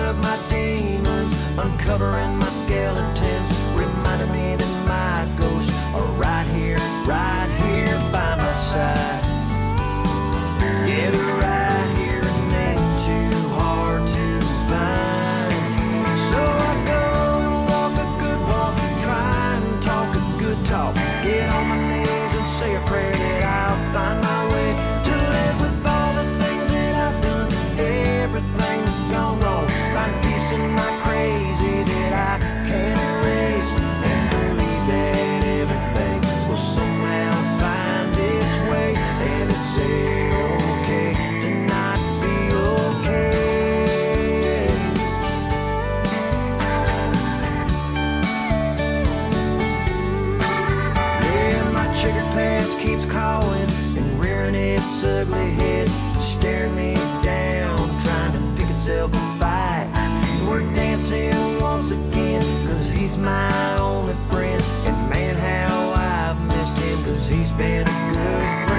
up my demons, uncovering my skeletons, reminding me that my ghosts are right here by my side. Yeah, they're right here and ain't too hard to find. So I go and walk a good walk, try and talk a good talk, get on my knees and say a prayer that I'll find my way to live with all the things that I've done, everything that's gone wrong, find peace in my crazy that I can't erase, and believe that everything will somehow find its way, and it's okay to not be okay. Yeah, my checkered past keeps calling and rearing its ugly head, staring me down, trying to pick itself a fight. So we're dancing once again, cause he's my only friend, and man how I've missed him, cause he's been a good friend.